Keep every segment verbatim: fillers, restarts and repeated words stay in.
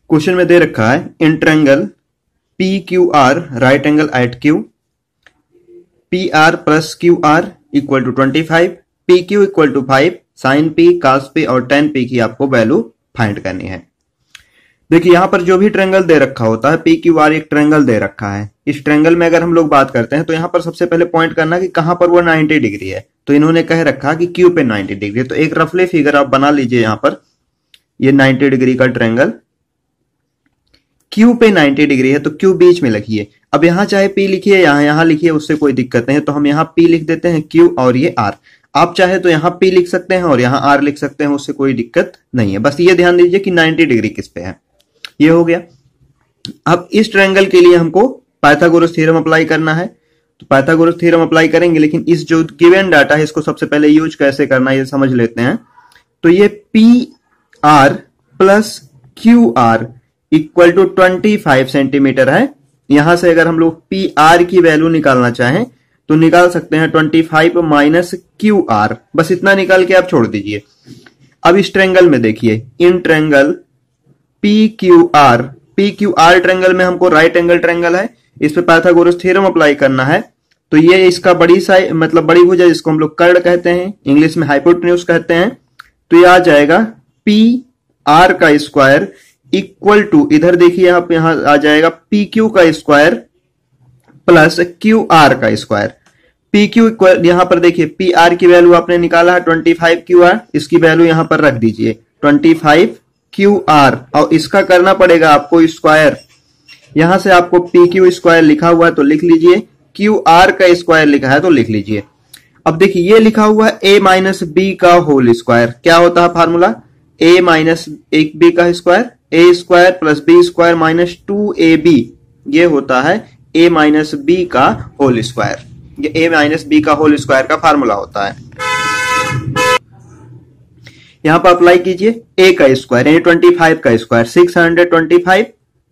Question में दे रखा है in triangle P Q R right angle at Q, P R plus Q R equal to twenty five, P Q equal to five, sine P, cos P और tan P की आपको value find करनी है। देखिए यहां पर जो भी ट्रायंगल दे रखा होता है, पी क्यू आर एक ट्रायंगल दे रखा है। इस ट्रायंगल में अगर हम लोग बात करते हैं तो यहां पर सबसे पहले पॉइंट करना कि कहां पर वो नाइंटी डिग्री है। तो इन्होंने कह रखा कि क्यू पे नाइंटी डिग्री, तो एक रफली फिगर आप बना लीजिए। यहां पर ये नाइंटी डिग्री का ट्रायंगल क्यू पे नाइंटी डिग्री है, तो क्यू बीच में लिखिए। अब यहां चाहे पी लिखिए, यहां यहां लिखिए, उससे कोई दिक्कत नहीं है। तो हम यहां पी लिख देते हैं, क्यू और ये आर। आप चाहे तो यहां पी लिख सकते हैं और यहां आर लिख सकते हैं, उससे कोई दिक्कत नहीं है। बस ये ध्यान दीजिए कि नाइंटी डिग्री किस पे है। ये हो गया। अब इस ट्रायंगल के लिए हमको पाइथागोरस थ्योरम अप्लाई करना है, तो पाइथागोरस थ्योरम अप्लाई करेंगे। लेकिन इस जो गिवन डाटा है इसको सबसे पहले यूज कैसे करना है ये समझ लेते हैं। तो ये P R plus Q R equal to twenty five centimetre है। यहां से अगर हम लोग पी आर की वैल्यू निकालना चाहें तो निकाल सकते हैं twenty five minus Q R, बस इतना निकाल के आप छोड़ दीजिए। अब इस ट्रायंगल में देखिए in triangle P Q R, P Q R triangle में हमको राइट एंगल ट्रायंगल है, इस पे पाइथागोरस थ्योरम अप्लाई करना है। तो ये इसका बड़ी साइड मतलब बड़ी भुजा जिसको हम लोग कर्ण कहते हैं, इंग्लिश में हाइपोटेन्यूज कहते हैं। तो ये आ जाएगा पी आर का स्क्वायर इक्वल टू, इधर देखिए आप यहां आ जाएगा पी क्यू का स्क्वायर प्लस क्यू आर का स्क्वायर। पी क्यू इक्वल, यहां पर देखिए पी आर की वैल्यू आपने निकाला है ट्वेंटी फाइव क्यू आर, इसकी वैल्यू यहां पर रख दीजिए ट्वेंटी फाइव क्यू आर, और इसका करना पड़ेगा आपको स्क्वायर। यहां से आपको पी क्यू स्क्वायर लिखा हुआ है तो लिख लीजिए, क्यू आर का स्क्वायर लिखा है तो लिख लीजिए। अब देखिए ये लिखा हुआ है ए माइनस बी का होल स्क्वायर, क्या होता है फार्मूला, ए माइनस एक बी का square, A square plus B square minus two A B, ये होता है ए माइनस बी का होल स्क्वायर। ये ए माइनस बी का होल स्क्वायर का फार्मूला होता है। यहां पर अप्लाई कीजिए ए का स्क्वायर यानी ट्वेंटी फाइव का square six hundred twenty five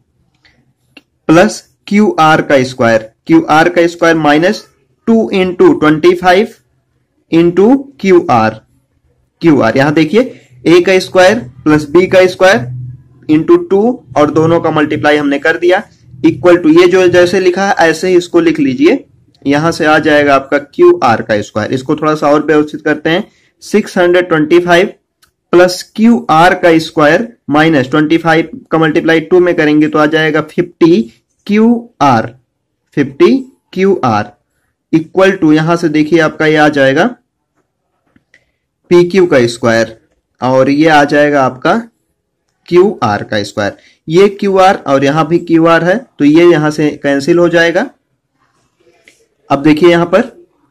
plus Q R का स्क्वायर, क्यू आर का square minus two into twenty five into Q R, Q R यहां देखिए ए का स्क्वायर प्लस बी का स्क्वायर इंटू टू और दोनों का मल्टीप्लाई हमने कर दिया इक्वल टू, ये जो जैसे लिखा है ऐसे ही इसको लिख लीजिए। यहां से आ जाएगा आपका क्यू आर का स्क्वायर, इसको थोड़ा सा और व्यवस्थित करते हैं, six hundred twenty five plus Q R का स्क्वायर माइनस ट्वेंटी फाइव का मल्टीप्लाई टू में करेंगे तो आ जाएगा fifty Q R, fifty Q R equal to, यहां से देखिए आपका ये आ जाएगा पी क्यू का स्क्वायर और ये आ जाएगा आपका क्यू आर का स्क्वायर। ये क्यू आर और यहां भी क्यू आर है तो ये यहां से कैंसिल हो जाएगा। अब देखिए यहां पर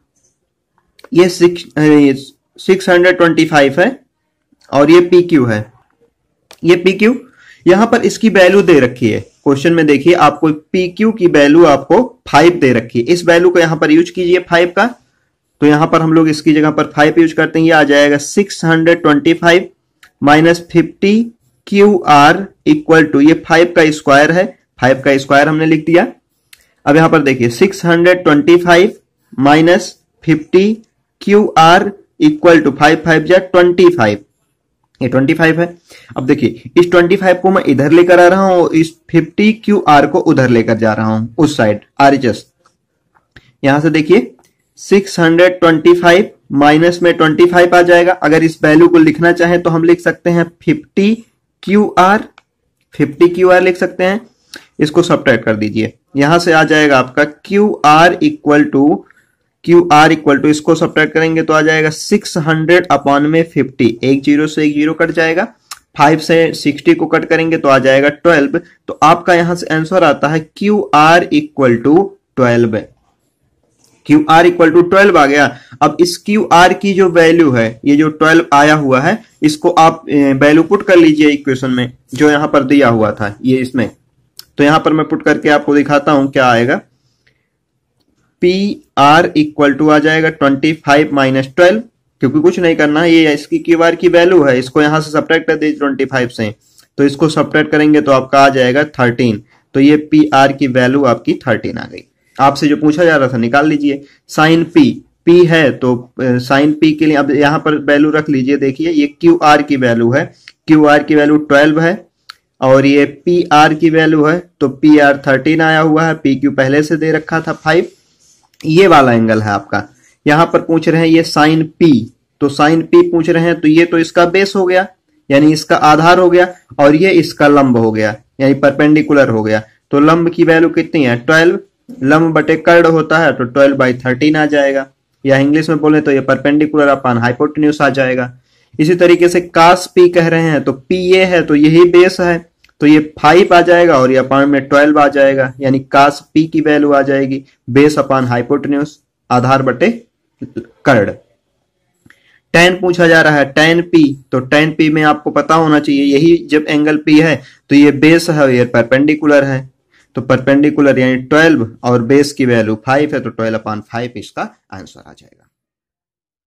ये six six hundred twenty five है और ये पी क्यू है, ये पी क्यू, यहां पर इसकी वैल्यू दे रखी है क्वेश्चन में। देखिए आपको पी क्यू की वैल्यू आपको फाइव दे रखी है, इस वैल्यू को यहां पर यूज कीजिए फाइव का, तो यहां पर हम लोग इसकी जगह पर फाइव यूज करते हैं। ये आ जाएगा six hundred twenty five minus fifty Q R equal to, ये फाइव का स्क्वायर है, फाइव का स्क्वायर हमने लिख दिया। अब यहां पर देखिए six hundred twenty five minus fifty Q R equal to five five जा ट्वेंटी फाइव, ये ट्वेंटी फाइव है। अब देखिए इस ट्वेंटी फाइव को मैं इधर लेकर आ रहा हूं, इस फिफ्टी क्यू आर को उधर लेकर जा रहा हूं उस साइड आरएचएस। यहां से देखिए six hundred twenty five minus में ट्वेंटी फाइव आ जाएगा। अगर इस वैल्यू को लिखना चाहें तो हम लिख सकते हैं fifty Q R, fifty Q R लिख सकते हैं, इसको सब्ट्रैक्ट कर दीजिए। यहां से आ जाएगा आपका Q R equal to, Q R equal to इसको सब्ट्रैक्ट करेंगे तो आ जाएगा सिक्स हंड्रेड अपॉन में फिफ्टी, एक जीरो से एक जीरो कट जाएगा, फाइव से सिक्सटी को कट करेंगे तो आ जाएगा ट्वेल्व। तो आपका यहां से आंसर आता है Q R equal to twelve, Q R equal to twelve आ गया। अब इस क्यू आर की जो वैल्यू है, ये जो ट्वेल्व आया हुआ है, इसको आप वैल्यू पुट कर लीजिए इक्वेशन में जो यहां पर दिया हुआ था ये इसमें। तो यहां पर मैं पुट करके आपको दिखाता हूं क्या आएगा। पी आर इक्वल टू आ जाएगा ट्वेंटी फाइव माइनस ट्वेल्व, क्योंकि कुछ नहीं करना, ये इसकी क्यू आर की वैल्यू है, इसको यहां से सब्ट्रैक्ट कर दीजिए ट्वेंटी फाइव से, तो इसको सब्ट्रैक्ट करेंगे तो आपका आ जाएगा थर्टीन। तो ये पी आर की वैल्यू आपकी थर्टीन आ गई। आपसे जो पूछा जा रहा था निकाल लीजिए। साइन पी, पी है तो साइन पी के लिए अब यहां पर वैल्यू रख लीजिए। देखिए ये क्यू आर की वैल्यू है, क्यू आर की वैल्यू ट्वेल्व है और ये पी आर की वैल्यू है, तो पी आर थर्टीन आया हुआ है, पी क्यू पहले से दे रखा था फाइव। ये वाला एंगल है आपका। यहां पर पूछ रहे हैं ये साइन पी, तो साइन पी पूछ रहे हैं, तो ये तो इसका बेस हो गया, यानी इसका आधार हो गया, और ये इसका लंब हो गया, यानी परपेंडिकुलर हो गया। तो लंब की वैल्यू कितनी है, ट्वेल्व। लंब बटे कर्ण होता है, तो ट्वेल्व बाई थर्टीन आ जाएगा, या इंग्लिश में बोले तो ये परपेंडिकुलर अपॉन हाइपोटेन्यूज आ जाएगा। इसी तरीके से कास पी कह रहे हैं, तो पी ये है, तो यही बेस है, तो ये फाइव आ जाएगा और ये अपॉन में ट्वेल्व आ जाएगा, यानी कास पी की वैल्यू आ जाएगी बेस अपॉन हाइपोटेन्यूज, आधार बटे कर्ण। टेन पूछा जा रहा है, टेन पी, तो टेन पी में आपको पता होना चाहिए, यही जब एंगल पी है तो ये बेस है, ये परपेंडिकुलर है, तो परपेंडिकुलर यानी ट्वेल्व और बेस की वैल्यू फाइव है, तो ट्वेल्व अपॉन फाइव इसका आंसर आ जाएगा।